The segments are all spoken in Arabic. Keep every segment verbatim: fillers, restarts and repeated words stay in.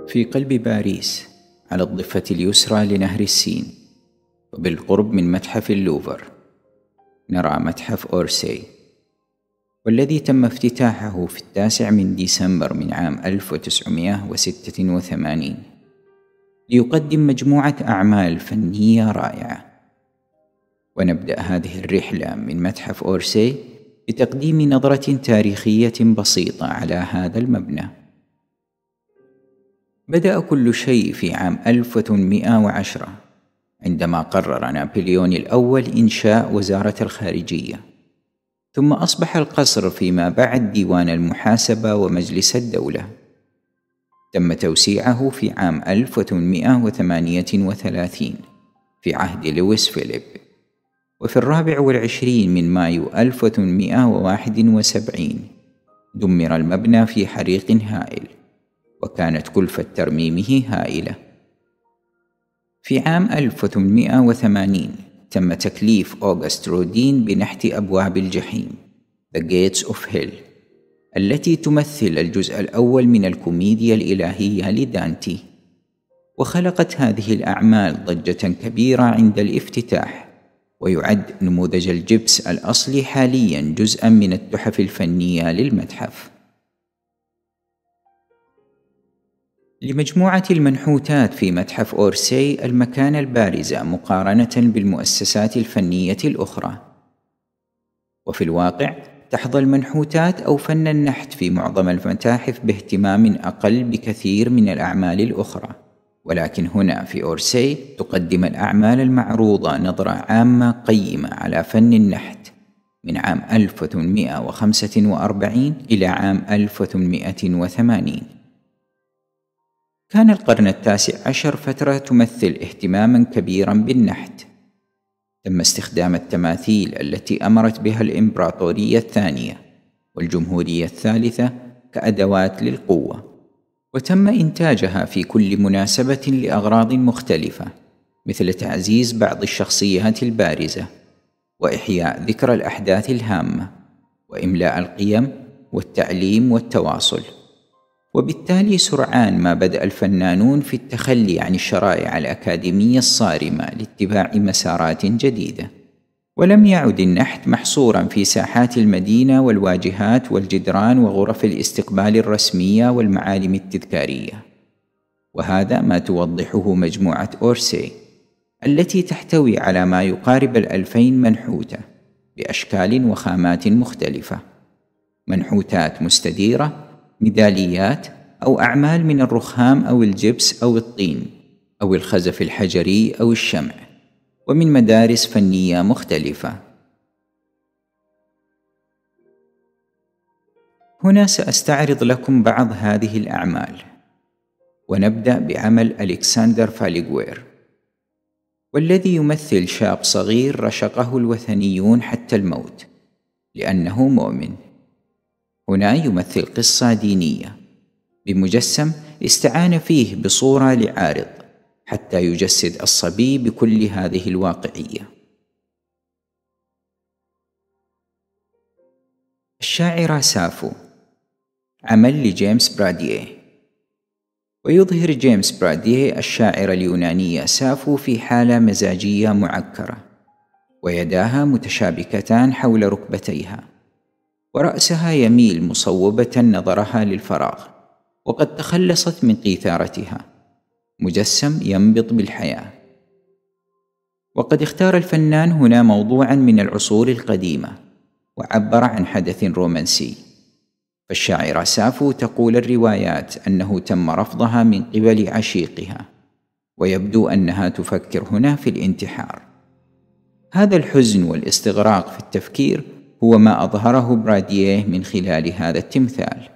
في قلب باريس، على الضفة اليسرى لنهر السين، وبالقرب من متحف اللوفر، نرى متحف أورسي، والذي تم افتتاحه في التاسع من ديسمبر من عام ألف وتسعمائة وستة وثمانين ليقدم مجموعة أعمال فنية رائعة. ونبدأ هذه الرحلة من متحف أورسي بتقديم نظرة تاريخية بسيطة على هذا المبنى. بدأ كل شيء في عام ألف وثمانمائة وعشرة عندما قرر نابليون الأول إنشاء وزارة الخارجية، ثم أصبح القصر فيما بعد ديوان المحاسبة ومجلس الدولة. تم توسيعه في عام ألف وثمانمائة وثمانية وثلاثين في عهد لويس فيليب، وفي الرابع والعشرين من مايو ألف وثمانمائة وواحد وسبعين دمر المبنى في حريق هائل، وكانت كلفة ترميمه هائلة. في عام ألف وثمانمائة وثمانين تم تكليف أوغست رودين بنحت أبواب الجحيم The Gates of Hell، التي تمثل الجزء الأول من الكوميديا الإلهية لدانتي. وخلقت هذه الأعمال ضجة كبيرة عند الافتتاح، ويعد نموذج الجبس الأصلي حاليا جزءا من التحف الفنية للمتحف. لمجموعة المنحوتات في متحف أورسي المكانة البارزة مقارنة بالمؤسسات الفنية الأخرى، وفي الواقع تحظى المنحوتات أو فن النحت في معظم المتاحف باهتمام أقل بكثير من الأعمال الأخرى، ولكن هنا في أورسي تقدم الأعمال المعروضة نظرة عامة قيمة على فن النحت من عام ألف وثمانمائة وخمسة وأربعين إلى عام ألف وثمانمائة وثمانين. كان القرن التاسع عشر فترة تمثل اهتماما كبيرا بالنحت. تم استخدام التماثيل التي أمرت بها الإمبراطورية الثانية والجمهورية الثالثة كأدوات للقوة، وتم إنتاجها في كل مناسبة لأغراض مختلفة، مثل تعزيز بعض الشخصيات البارزة، وإحياء ذكرى الأحداث الهامة، وإملاء القيم والتعليم والتواصل. وبالتالي سرعان ما بدأ الفنانون في التخلي عن الشرائع الأكاديمية الصارمة لاتباع مسارات جديدة، ولم يعد النحت محصورا في ساحات المدينة والواجهات والجدران وغرف الاستقبال الرسمية والمعالم التذكارية. وهذا ما توضحه مجموعة أورسي التي تحتوي على ما يقارب الألفين منحوتة بأشكال وخامات مختلفة، منحوتات مستديرة، ميداليات، أو أعمال من الرخام أو الجبس أو الطين أو الخزف الحجري أو الشمع، ومن مدارس فنية مختلفة. هنا سأستعرض لكم بعض هذه الأعمال، ونبدأ بعمل ألكسندر فاليغوير، والذي يمثل شاب صغير رشقه الوثنيون حتى الموت لأنه مؤمن. هنا يمثل قصة دينية بمجسم استعان فيه بصورة لعارض حتى يجسد الصبي بكل هذه الواقعية. الشاعرة سافو، عمل لجيمس برادييه، ويظهر جيمس برادييه الشاعرة اليونانية سافو في حالة مزاجية معكرة، ويداها متشابكتان حول ركبتيها، ورأسها يميل مصوبة نظرها للفراغ، وقد تخلصت من قيثارتها، مجسم ينبض بالحياة. وقد اختار الفنان هنا موضوعا من العصور القديمة، وعبر عن حدث رومانسي. فالشاعرة سافو تقول الروايات أنه تم رفضها من قبل عشيقها، ويبدو أنها تفكر هنا في الانتحار. هذا الحزن والاستغراق في التفكير هو ما أظهره برادييه من خلال هذا التمثال.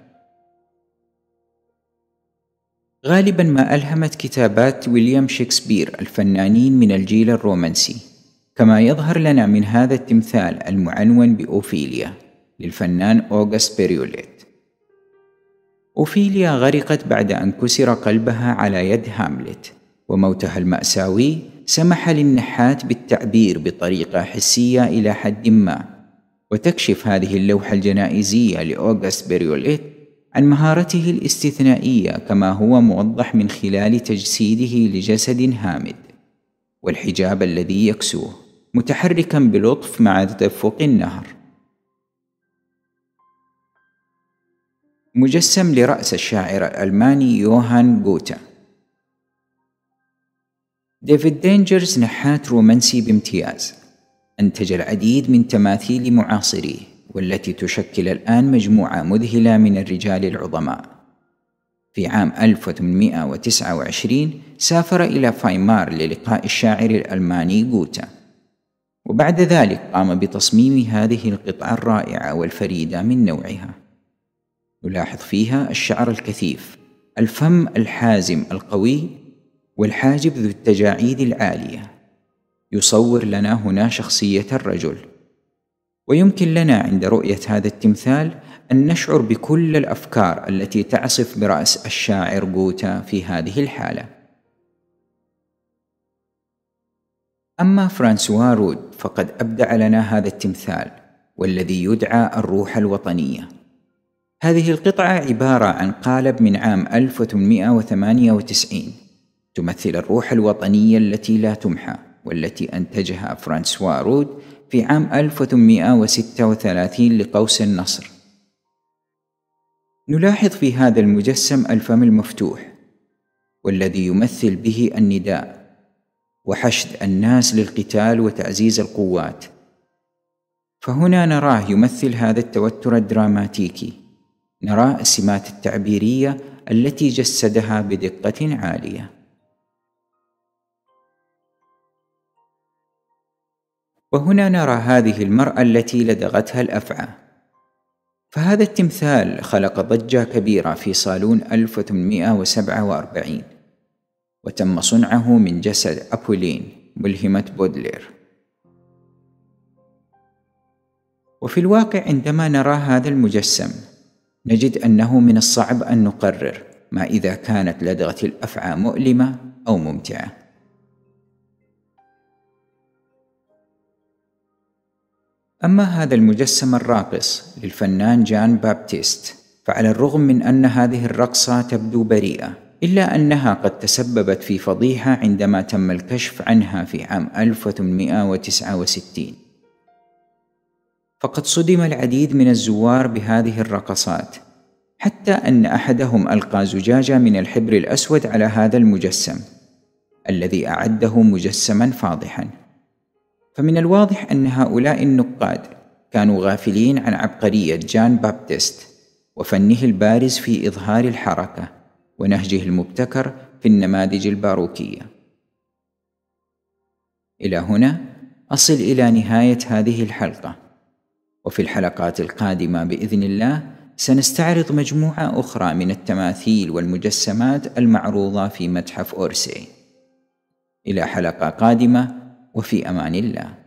غالبا ما ألهمت كتابات ويليام شكسبير الفنانين من الجيل الرومانسي، كما يظهر لنا من هذا التمثال المعنون بأوفيليا للفنان أوغست بيريوليت. أوفيليا غرقت بعد أن كسر قلبها على يد هاملت، وموتها المأساوي سمح للنحات بالتعبير بطريقة حسية إلى حد ما. وتكشف هذه اللوحة الجنائزية لأوغست بيريوليت عن مهارته الاستثنائية كما هو موضح من خلال تجسيده لجسد هامد والحجاب الذي يكسوه متحركا بلطف مع تدفق النهر. مجسم لرأس الشاعر الألماني يوهان غوتا. ديفيد دينجرز نحات رومانسي بامتياز، أنتج العديد من تماثيل معاصريه والتي تشكل الآن مجموعة مذهلة من الرجال العظماء. في عام ألف وثمانمائة وتسعة وعشرين سافر إلى فايمار للقاء الشاعر الألماني غوتا، وبعد ذلك قام بتصميم هذه القطعة الرائعة والفريدة من نوعها. نلاحظ فيها الشعر الكثيف، الفم الحازم القوي، والحاجب ذو التجاعيد العالية، يصور لنا هنا شخصية الرجل. ويمكن لنا عند رؤية هذا التمثال أن نشعر بكل الأفكار التي تعصف برأس الشاعر غوتا في هذه الحالة. أما فرانسوا رود فقد أبدع لنا هذا التمثال والذي يدعى الروح الوطنية. هذه القطعة عبارة عن قالب من عام ألف وثمانمائة وثمانية وتسعين تمثل الروح الوطنية التي لا تمحى، والتي أنتجها فرانسوا رود في عام ألف وثمانمائة وستة وثلاثين لقوس النصر. نلاحظ في هذا المجسم الفم المفتوح والذي يمثل به النداء وحشد الناس للقتال وتعزيز القوات، فهنا نراه يمثل هذا التوتر الدراماتيكي، نرى السمات التعبيرية التي جسدها بدقة عالية. وهنا نرى هذه المرأة التي لدغتها الأفعى. فهذا التمثال خلق ضجة كبيرة في صالون ألف وثمانمائة وسبعة وأربعين، وتم صنعه من جسد أبولين ملهمة بودلير. وفي الواقع عندما نرى هذا المجسم نجد أنه من الصعب أن نقرر ما إذا كانت لدغة الأفعى مؤلمة أو ممتعة. أما هذا المجسم الراقص للفنان جان بابتيست، فعلى الرغم من أن هذه الرقصة تبدو بريئة، إلا أنها قد تسببت في فضيحة عندما تم الكشف عنها في عام ألف وثمانمائة وتسعة وستين. فقد صدم العديد من الزوار بهذه الرقصات، حتى أن أحدهم ألقى زجاجة من الحبر الأسود على هذا المجسم الذي أعده مجسما فاضحا. فمن الواضح أن هؤلاء النقاد كانوا غافلين عن عبقرية جان بابتيست وفنه البارز في إظهار الحركة ونهجه المبتكر في النماذج الباروكية. إلى هنا أصل إلى نهاية هذه الحلقة، وفي الحلقات القادمة بإذن الله سنستعرض مجموعة أخرى من التماثيل والمجسمات المعروضة في متحف أورسي. إلى حلقة قادمة، وفي أمان الله.